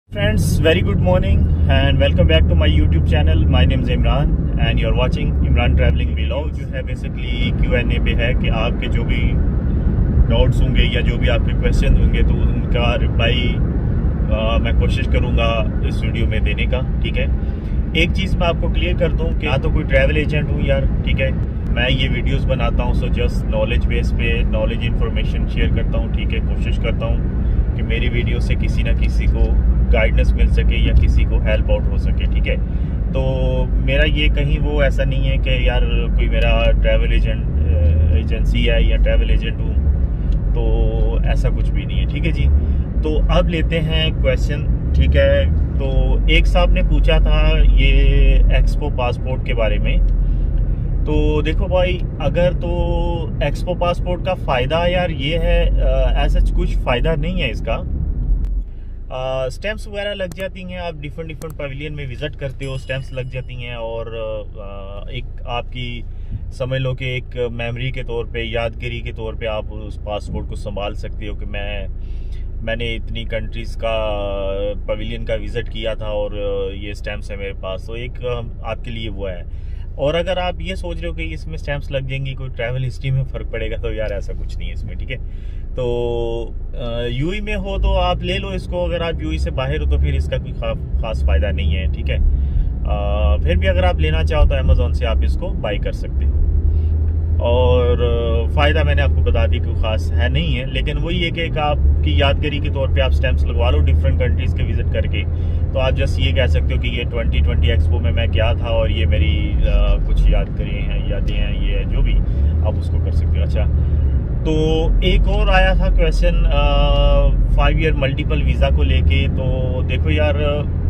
Friends, very good morning and welcome back to my YouTube channel. My name is Imran and you're watching Imran Traveling Vlog। जो है basically Q&A पे है कि आपके जो भी डाउट्स होंगे या जो भी आपके क्वेश्चन होंगे तो उनका रिप्लाई मैं कोशिश करूँगा इस वीडियो में देने का। ठीक है, एक चीज़ मैं आपको क्लियर कर दूँ कि ना तो कोई ट्रैवल एजेंट हूँ यार। ठीक है, मैं ये वीडियोस बनाता हूँ सो जस्ट नॉलेज बेस पे नॉलेज इन्फॉर्मेशन शेयर करता हूँ। ठीक है, कोशिश करता हूँ कि मेरी वीडियो से किसी ना किसी को गाइडेंस मिल सके या किसी को हेल्प आउट हो सके। ठीक है, तो मेरा ये कहीं वो ऐसा नहीं है कि यार कोई मेरा ट्रैवल एजेंसी है या ट्रैवल एजेंट हूँ, तो ऐसा कुछ भी नहीं है। ठीक है जी, तो अब लेते हैं क्वेश्चन। ठीक है, तो एक साहब ने पूछा था ये एक्सपो पासपोर्ट के बारे में। तो देखो भाई, अगर तो एक्सपो पासपोर्ट का फ़ायदा यार ये है, ऐसा कुछ फ़ायदा नहीं है इसका। स्टैम्प्स वगैरह लग जाती हैं, आप डिफरेंट पवेलियन में विज़िट करते हो, स्टैम्प्स लग जाती हैं और एक आपकी समझ लो कि एक मेमोरी के तौर पे, यादगिरी के तौर पे आप उस पासपोर्ट को संभाल सकते हो कि मैंने इतनी कंट्रीज़ का पवेलियन का विज़िट किया था और ये स्टैम्प्स है मेरे पास। तो एक आपके लिए वो है। और अगर आप ये सोच रहे हो कि इसमें स्टैम्प्स लग जाएंगी, कोई ट्रैवल हिस्ट्री में फ़र्क पड़ेगा, तो यार ऐसा कुछ नहीं है इसमें। ठीक है, तो यूई में हो तो आप ले लो इसको, अगर आप यूई से बाहर हो तो फिर इसका कोई खास फ़ायदा नहीं है। ठीक है, फिर भी अगर आप लेना चाहो तो अमेज़ॉन से आप इसको बाई कर सकते हो। और फ़ायदा मैंने आपको बता दी कोई ख़ास है नहीं है, लेकिन वही है कि एक आपकी यादगिरी के तौर पे आप स्टैम्प्स लगवा लो डिफरेंट कंट्रीज़ के विज़िट करके। तो आप जस्ट ये कह सकते हो कि ये 2020 एक्सपो में मैं गया था और ये मेरी कुछ यादें हैं, ये जो भी आप उसको कर सकते हो। अच्छा, तो एक और आया था क्वेश्चन 5 ईयर मल्टीपल वीज़ा को लेके। तो देखो यार,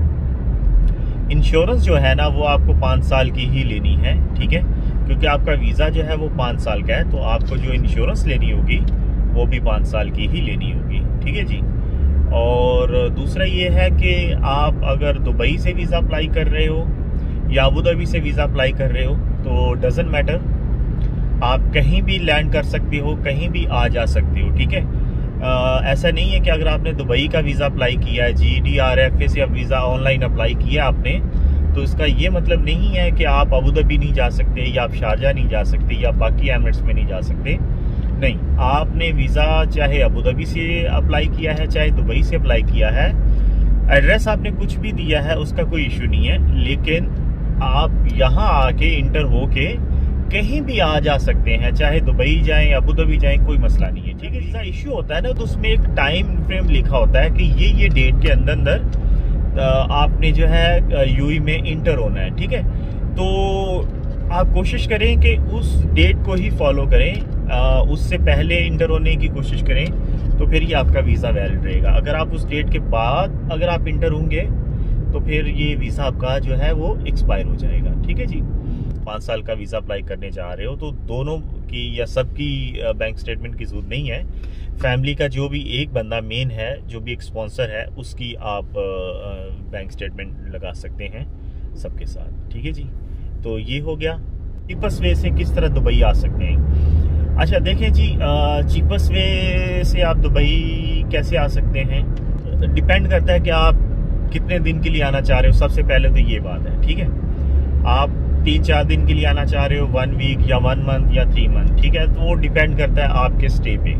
इंश्योरेंस जो है ना वो आपको 5 साल की ही लेनी है। ठीक है, क्योंकि आपका वीज़ा जो है वो 5 साल का है, तो आपको जो इंश्योरेंस लेनी होगी वो भी 5 साल की ही लेनी होगी। ठीक है जी, और दूसरा ये है कि आप अगर दुबई से वीज़ा अप्लाई कर रहे हो या अबू धाबी से वीज़ा अप्लाई कर रहे हो तो डजेंट मैटर, आप कहीं भी लैंड कर सकते हो, कहीं भी आ जा सकते हो। ठीक है, ऐसा नहीं है कि अगर आपने दुबई का वीज़ा अप्लाई किया है, GDRFA से वीज़ा ऑनलाइन अप्लाई किया आपने, तो इसका ये मतलब नहीं है कि आप अबू धाबी नहीं जा सकते या आप शारजा नहीं जा सकते या बाकी एमिरेट्स में नहीं जा सकते। नहीं, आपने वीज़ा चाहे अबू धाबी से अप्लाई किया है चाहे दुबई से अप्लाई किया है, एड्रेस आपने कुछ भी दिया है उसका कोई इशू नहीं है, लेकिन आप यहाँ आके इंटर होके कहीं भी आ जा सकते हैं, चाहे दुबई जाएं अबू धाबी जाएं, कोई मसला नहीं है। ठीक है, जैसा इशू होता है ना तो उसमें एक टाइम फ्रेम लिखा होता है कि ये डेट के अंदर आपने जो है यूई में इंटर होना है। ठीक है, तो आप कोशिश करें कि उस डेट को ही फॉलो करें, उससे पहले इंटर होने की कोशिश करें, तो फिर ये आपका वीज़ा वैलिड रहेगा। अगर आप उस डेट के बाद अगर आप इंटर होंगे तो फिर ये वीज़ा आपका जो है वो एक्सपायर हो जाएगा। ठीक है जी, 5 साल का वीज़ा अप्लाई करने जा रहे हो तो दोनों की या सबकी बैंक स्टेटमेंट की जरूरत नहीं है। फैमिली का जो भी एक बंदा मेन है, जो भी एक स्पॉन्सर है, उसकी आप बैंक स्टेटमेंट लगा सकते हैं सबके साथ। ठीक है जी, तो ये हो गया चीपेस्ट वे से किस तरह दुबई आ सकते हैं। अच्छा देखें जी, चीपेस्ट वे से आप दुबई कैसे आ सकते हैं, डिपेंड करता है कि आप कितने दिन के लिए आना चाह रहे हो। सबसे पहले तो ये बात है। ठीक है, आप 3-4 दिन के लिए आना चाह रहे हो, 1 वीक या 1 मंथ या 3 मंथ। ठीक है, तो वो डिपेंड करता है आपके स्टे पे।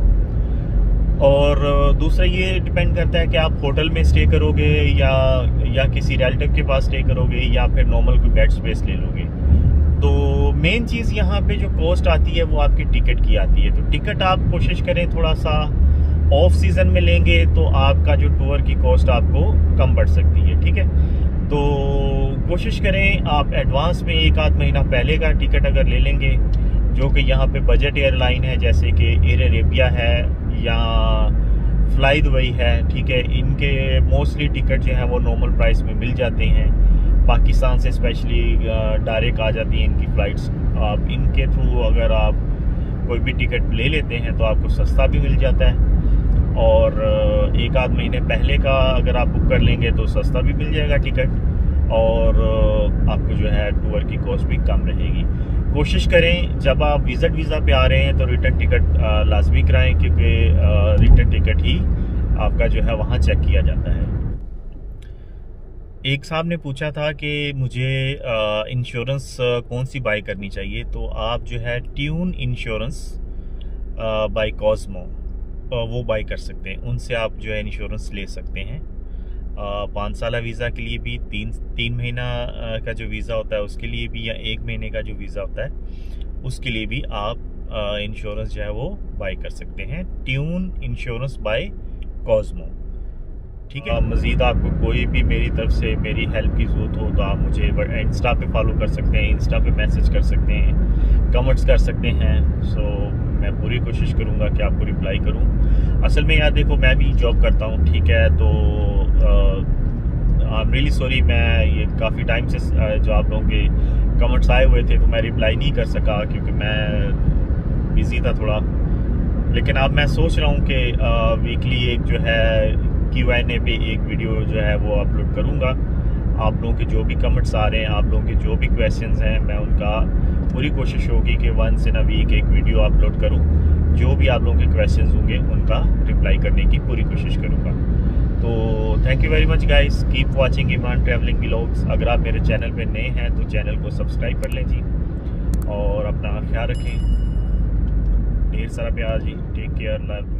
और दूसरा ये डिपेंड करता है कि आप होटल में स्टे करोगे या किसी रिलेटिव के पास स्टे करोगे या फिर नॉर्मल कोई बेड स्पेस ले लोगे। तो मेन चीज़ यहाँ पे जो कॉस्ट आती है वो आपकी टिकट की आती है। तो टिकट आप कोशिश करें थोड़ा सा ऑफ सीज़न में लेंगे तो आपका जो टूर की कॉस्ट आपको कम पड़ सकती है। ठीक है, तो कोशिश करें आप एडवांस में 1-8 महीना पहले का टिकट अगर ले लेंगे, जो कि यहाँ पे बजट एयरलाइन है जैसे कि एयर अरेबिया है या फ्लाई दुबई है। ठीक है, इनके मोस्टली टिकट जो है वो नॉर्मल प्राइस में मिल जाते हैं। पाकिस्तान से स्पेशली डायरेक्ट आ जाती हैं इनकी फ़्लाइट्स। आप इनके थ्रू अगर आप कोई भी टिकट ले लेते हैं तो आपको सस्ता भी मिल जाता है, और 1-8 महीने पहले का अगर आप बुक कर लेंगे तो सस्ता भी मिल जाएगा टिकट, और आपको जो है टूर की कॉस्ट भी कम रहेगी। कोशिश करें जब आप विज़िट वीज़ा पे आ रहे हैं तो रिटर्न टिकट लाजमी कराएं, क्योंकि रिटर्न टिकट ही आपका जो है वहाँ चेक किया जाता है। एक साहब ने पूछा था कि मुझे इंश्योरेंस कौन सी बाय करनी चाहिए, तो आप जो है ट्यून इंश्योरेंस बाय कॉस्मो वो बाय कर सकते हैं। उनसे आप जो है इंश्योरेंस ले सकते हैं। 5 साल वीज़ा के लिए भी, तीन महीना का जो वीज़ा होता है उसके लिए भी, या 1 महीने का जो वीज़ा होता है उसके लिए भी आप इंश्योरेंस जो है वो बाय कर सकते हैं। ट्यून इंश्योरेंस बाय कॉस्मो, ठीक है। मज़ीद आपको कोई भी मेरी तरफ से मेरी हेल्प की ज़रूरत हो तो आप मुझे इंस्टा पे फॉलो कर सकते हैं, इंस्टा पे मैसेज कर सकते हैं, कमेंट्स कर सकते हैं। मैं पूरी कोशिश करूँगा कि आपको रिप्लाई करूँ। असल में यार देखो, मैं भी जॉब करता हूँ, ठीक है, तो आई एम रियली सॉरी, मैं ये काफ़ी टाइम से जो आप लोगों के कमेंट्स आए हुए थे तो मैं रिप्लाई नहीं कर सका क्योंकि मैं बिज़ी था थोड़ा। लेकिन अब मैं सोच रहा हूँ कि वीकली एक जो है Q&A पे एक वीडियो जो है वो अपलोड करूँगा। आप लोगों के जो भी कमेंट्स आ रहे हैं, आप लोगों के जो भी क्वेश्चंस हैं, मैं उनका पूरी कोशिश होगी कि वंस इन अ वीक एक वीडियो अपलोड करूँ। जो भी आप लोगों के क्वेश्चंस होंगे उनका रिप्लाई करने की पूरी कोशिश करूँगा। तो thank you very much guys, keep watching Imran travelling vlogs. अगर आप मेरे चैनल पे नए हैं तो चैनल को सब्सक्राइब कर लें जी, और अपना ख्याल रखें। ढेर सारा प्यार जी। Take care, love.